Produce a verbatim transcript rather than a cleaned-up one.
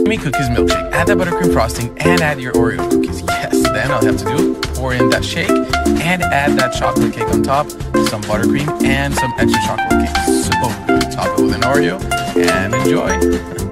Creamy cookies milkshake. Add the buttercream frosting and add your Oreo cookies. Yes, then all you have to do, pour in that shake and add that chocolate cake on top, some buttercream and some extra chocolate cake. So top it with an Oreo and enjoy.